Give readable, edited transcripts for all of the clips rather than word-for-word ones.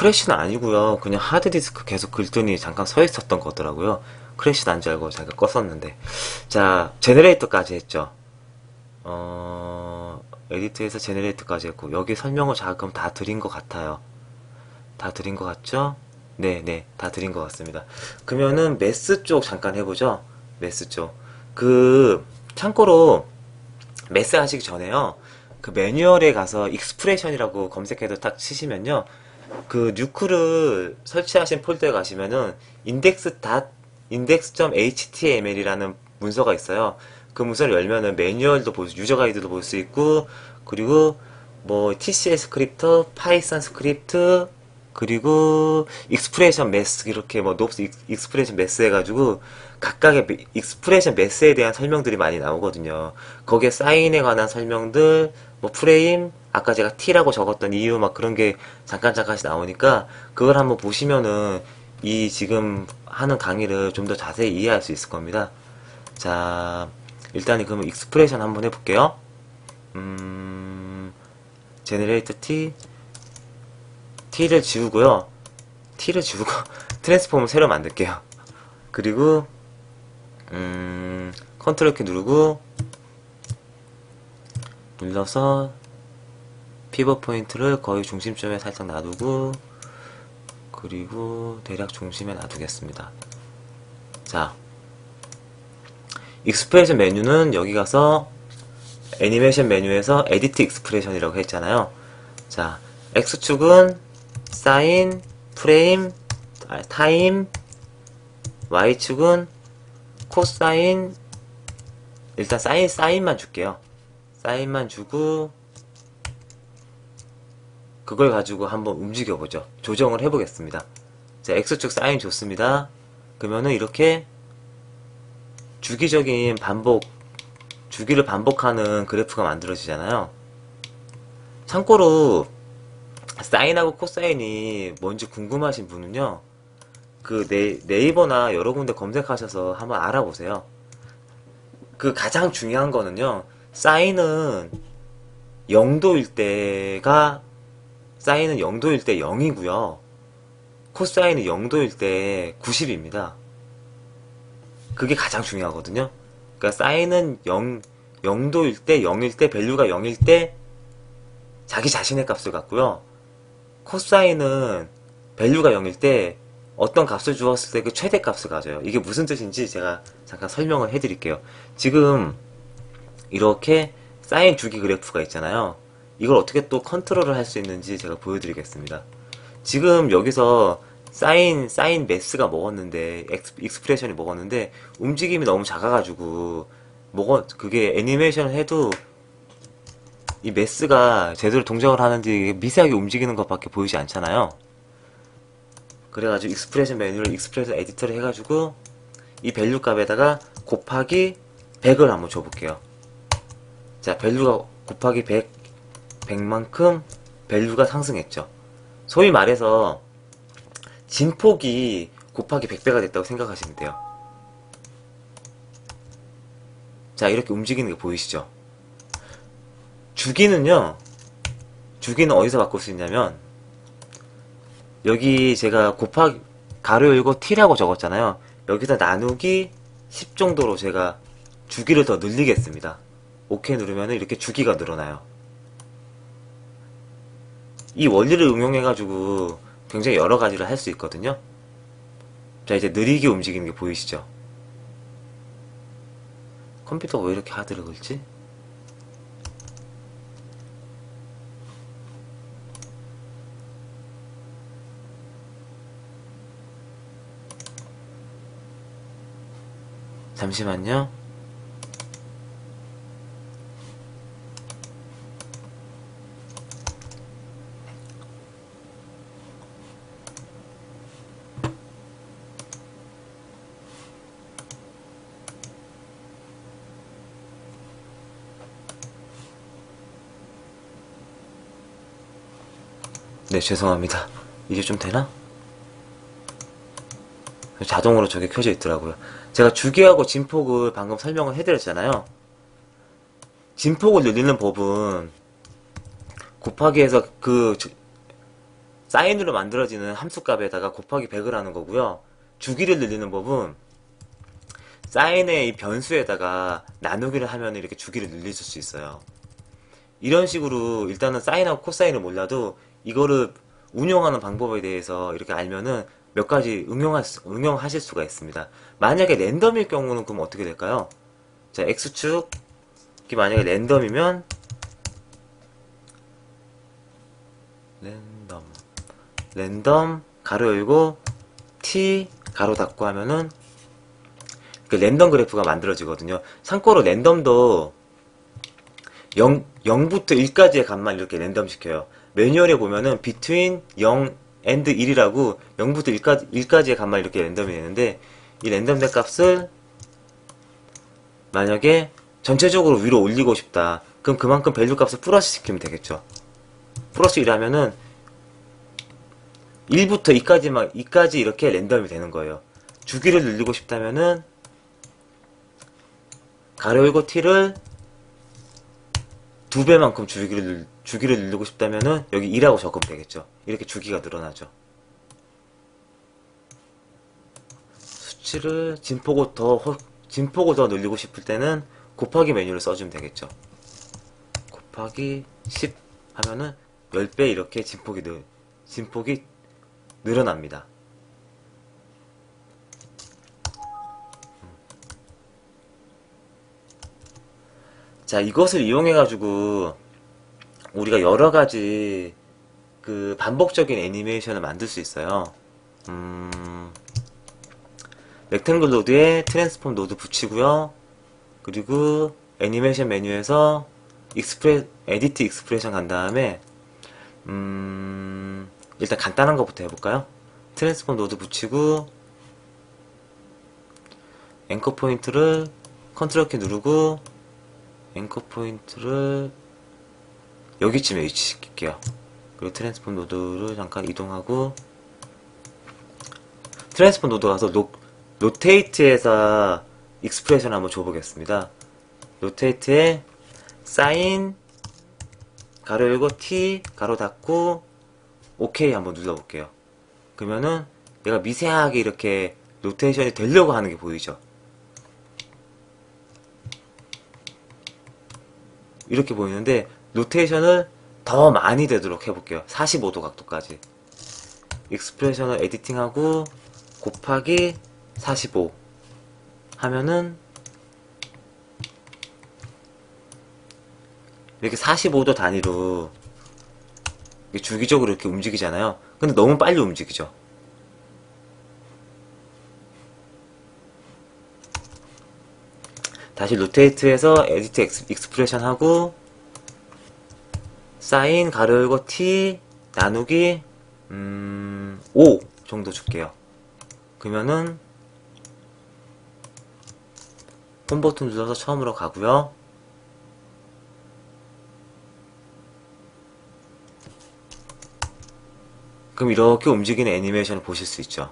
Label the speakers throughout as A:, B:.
A: 크래시는 아니고요. 그냥 하드디스크 계속 긁더니 잠깐 서 있었던 거더라고요. 크래시는 안 줄 알고 잠깐 껐었는데. 자, 제너레이터까지 했죠. 에디트에서 제너레이터까지 했고, 여기 설명을 자금 다 드린 것 같아요. 다 드린 것 같죠? 네, 다 드린 것 같습니다. 그러면은 매스 쪽 잠깐 해보죠. 매스 쪽. 참고로, 매스 하시기 전에요. 그 매뉴얼에 가서 익스프레션이라고 검색해서 딱 치시면요. 그 뉴크를 설치하신 폴더에 가시면은 index.html이라는 문서가 있어요. 그 문서를 열면은 매뉴얼도 유저 가이드도 볼 수 있고, 그리고 뭐 TCL 스크립트, 파이썬 스크립트, 그리고 익스프레션 매스 이렇게 뭐 노브스 익스프레션 매스 해가지고 각각의 익스프레션 매스에 대한 설명들이 많이 나오거든요. 거기에 사인에 관한 설명들, 뭐 프레임, 아까 제가 T라고 적었던 이유 막 그런 게 잠깐씩 나오니까 그걸 한번 보시면은 이 지금 하는 강의를 좀 더 자세히 이해할 수 있을 겁니다. 자, 일단 그러면 익스프레션 한번 해볼게요. 제너레이터 T를 지우고요. T를 지우고 트랜스폼을 새로 만들게요. 그리고 컨트롤 키 눌러서 피벗 포인트를 거의 중심점에 살짝 놔두고, 그리고 대략 중심에 놔두겠습니다. 자, 익스프레션 메뉴는 여기 가서 애니메이션 메뉴에서 에디트 익스프레션이라고 했잖아요. 자, X축은 사인, 프레임, 타임, Y축은 코사인, 일단 사인만 줄게요. 사인만 주고, 그걸 가지고 한번 움직여보죠. 조정을 해보겠습니다. 자, X축 사인 좋습니다. 그러면은 이렇게 주기를 반복하는 그래프가 만들어지잖아요. 참고로, 사인하고 코사인이 뭔지 궁금하신 분은요, 네이버나 여러 군데 검색하셔서 한번 알아보세요. 가장 중요한 거는요, 사인은 0도일 때가, 사인은 0도일 때 0이고요. 코사인은 0도일 때 90입니다. 그게 가장 중요하거든요. 그러니까 사인은 0도일 때, 0일 때, 밸류가 0일 때 자기 자신의 값을 갖고요. 코사인은 밸류가 0일 때 어떤 값을 주었을 때 그 최대값을 가져요. 이게 무슨 뜻인지 제가 잠깐 설명을 해드릴게요. 지금 이렇게 사인 주기 그래프가 있잖아요. 이걸 어떻게 또 컨트롤을 할 수 있는지 제가 보여드리겠습니다. 지금 여기서 사인 매스가 먹었는데, 익스프레션이 먹었는데, 움직임이 너무 작아가지고, 그게 애니메이션을 해도, 이 매스가 제대로 동작을 하는지 미세하게 움직이는 것밖에 보이지 않잖아요. 그래가지고 익스프레션 메뉴를 익스프레션 에디터를 해가지고, 이 밸류 값에다가 곱하기 100을 한번 줘볼게요. 자, 밸류가 곱하기 100만큼 밸류가 상승했죠. 소위 말해서 진폭이 곱하기 100배가 됐다고 생각하시면 돼요. 자, 이렇게 움직이는 게 보이시죠? 주기는 어디서 바꿀 수 있냐면, 여기 제가 곱하기 가로 열고 t라고 적었잖아요. 여기서 나누기 10 정도로 제가 주기를 더 늘리겠습니다. OK 누르면 이렇게 주기가 늘어나요. 이 원리를 응용해가지고 굉장히 여러 가지를 할 수 있거든요. 자, 이제 느리게 움직이는 게 보이시죠? 컴퓨터가 왜 이렇게 하드를 긁지? 잠시만요. 네, 죄송합니다. 이게 좀 되나? 자동으로 저게 켜져 있더라고요. 제가 주기하고 진폭을 방금 설명을 해드렸잖아요. 진폭을 늘리는 법은 곱하기 해서 사인으로 만들어지는 함수값에다가 곱하기 100을 하는 거고요. 주기를 늘리는 법은 사인의 이 변수에다가 나누기를 하면 이렇게 주기를 늘릴 수 있어요. 이런 식으로 일단은 사인하고 코사인을 몰라도 이거를 운용하는 방법에 대해서 이렇게 알면은 몇 가지 응용하실 수가 있습니다. 만약에 랜덤일 경우는 그럼 어떻게 될까요? 자, X축이 만약에 랜덤이면 랜덤 가로 열고 T 가로 닫고 하면은 그 랜덤 그래프가 만들어지거든요. 참고로 랜덤도 0부터 1까지의 값만 이렇게 랜덤 시켜요. 매뉴얼에 보면은 between 0 and 1이라고 0부터 1까지의 값만 이렇게 랜덤이 되는데 이 랜덤된 값을 만약에 전체적으로 위로 올리고 싶다. 그럼 그만큼 밸류 값을 플러스 시키면 되겠죠. 플러스 1하면은 1부터 2까지 이렇게 랜덤이 되는 거예요. 주기를 늘리고 싶다면은 가로 열고 t를 2배만큼 주기를 늘리고 싶다면은 여기 2라고 적으면 되겠죠. 이렇게 주기가 늘어나죠. 수치를 진폭을 더 늘리고 싶을 때는 곱하기 메뉴를 써주면 되겠죠. 곱하기 10 하면은 10배 이렇게 진폭이 늘어납니다. 자, 이것을 이용해가지고 우리가 여러가지 그 반복적인 애니메이션을 만들 수 있어요. 렉탱글 노드에 트랜스폼 노드 붙이고요. 그리고 애니메이션 메뉴에서 에디트 익스프레션 간 다음에 일단 간단한 것부터 해볼까요? 트랜스폼 노드 붙이고 앵커 포인트를 컨트롤 키 누르고 앵커 포인트를 여기쯤에 위치시킬게요. 그리고 트랜스폼 노드를 잠깐 이동하고 트랜스폼 노드 가서 로테이트에서 익스프레션 한번 줘보겠습니다. 로테이트에 사인 가로 열고 t 가로 닫고 OK 한번 눌러볼게요. 그러면은 얘가 미세하게 이렇게 로테이션이 되려고 하는 게 보이죠? 이렇게 보이는데 로테이션을 더 많이 되도록 해볼게요. 45도 각도까지. 익스프레션을 에디팅하고 곱하기 45 하면은 이렇게 45도 단위로 주기적으로 이렇게 움직이잖아요. 근데 너무 빨리 움직이죠. 다시 로테이트해서 에디트 익스프레션 하고 사인 가로 열고 t 나누기 5 정도 줄게요. 그러면은 홈 버튼 눌러서 처음으로 가고요. 그럼 이렇게 움직이는 애니메이션을 보실 수 있죠.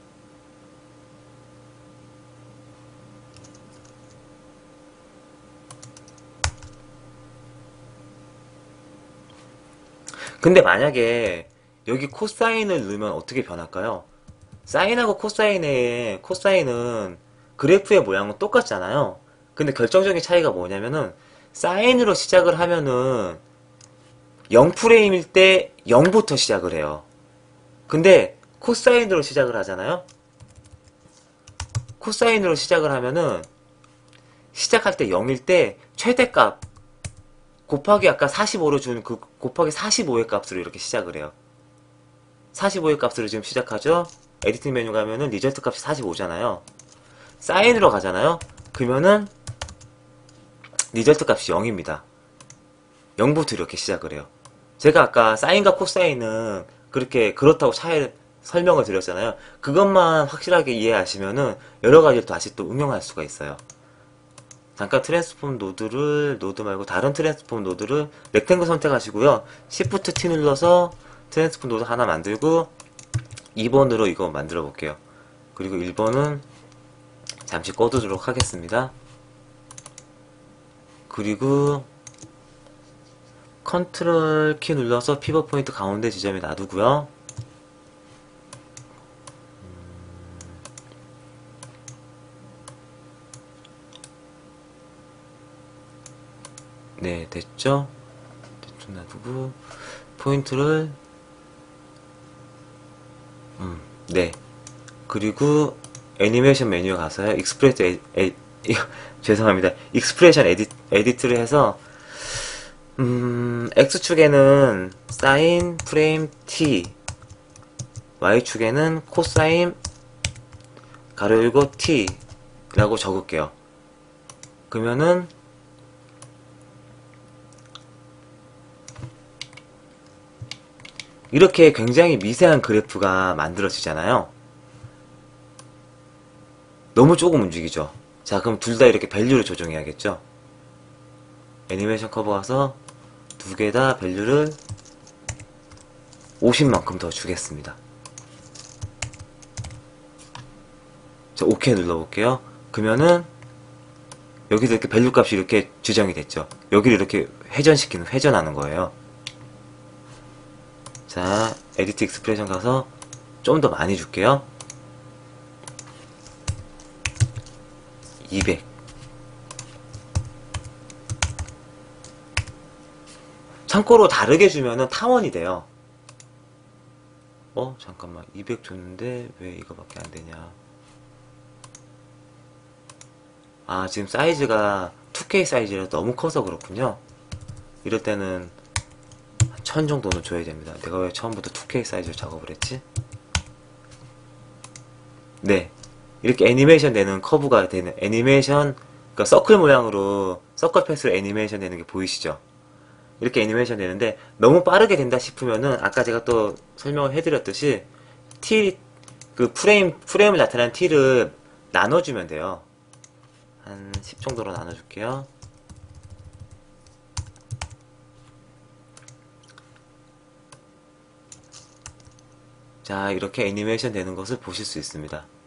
A: 근데 만약에 여기 코사인을 넣으면 어떻게 변할까요? 사인하고 코사인은 그래프의 모양은 똑같잖아요. 근데 결정적인 차이가 뭐냐면은 사인으로 시작을 하면은 0프레임일 때 0부터 시작을 해요. 근데 코사인으로 시작을 하잖아요. 코사인으로 시작을 하면은 시작할 때 0일 때 최대값 곱하기 아까 45로 준 그 곱하기 45의 값으로 이렇게 시작을 해요. 45의 값으로 지금 시작하죠. 에디팅 메뉴 가면은 리절트 값이 45잖아요. 사인으로 가잖아요. 그러면은 리절트 값이 0입니다. 0부터 이렇게 시작을 해요. 제가 아까 사인과 코사인은 그렇다고 차이를 설명을 드렸잖아요. 그것만 확실하게 이해하시면은 여러 가지를 다시 또 응용할 수가 있어요. 잠깐 트랜스폼 노드 말고 다른 트랜스폼 노드를 렉탱글 선택하시고요. Shift T 눌러서 트랜스폼 노드 하나 만들고 2번으로 이거 만들어 볼게요. 그리고 1번은 잠시 꺼두도록 하겠습니다. 그리고 컨트롤 키 눌러서 피벗 포인트 가운데 지점에 놔두고요. 네, 됐죠? 대충 놔두고, 포인트를, 네. 그리고 애니메이션 메뉴에 가서요. 죄송합니다. 익스프레션 에디트를 해서, X축에는 사인 프레임 T, Y축에는 코사인 가로 열고 T 라고 적을게요. 그러면은 이렇게 굉장히 미세한 그래프가 만들어지잖아요. 너무 조금 움직이죠. 자, 그럼 둘 다 이렇게 밸류를 조정해야겠죠. 애니메이션 커버 가서 두 개 다 밸류를 50만큼 더 주겠습니다. 자, OK 눌러볼게요. 그러면은 여기서 이렇게 밸류 값이 이렇게 지정이 됐죠. 여기를 이렇게 회전하는 거예요. 자, 에디트 익스프레션 가서 좀 더 많이 줄게요. 200. 참고로 다르게 주면은 타원이 돼요. 잠깐만. 200 줬는데 왜 이거밖에 안 되냐. 아, 지금 사이즈가 2K 사이즈라 너무 커서 그렇군요. 이럴 때는 1000 정도는 줘야 됩니다. 내가 왜 처음부터 2K 사이즈로 작업을 했지? 네. 이렇게 애니메이션 되는 커브가 되는 애니메이션, 그러니까 서클 모양으로 서클 패스로 애니메이션 되는 게 보이시죠? 이렇게 애니메이션 되는데 너무 빠르게 된다 싶으면은 아까 제가 또 설명을 해드렸듯이 프레임을 나타내는 t를 나눠주면 돼요. 한 10 정도로 나눠줄게요. 자, 이렇게 애니메이션 되는 것을 보실 수 있습니다.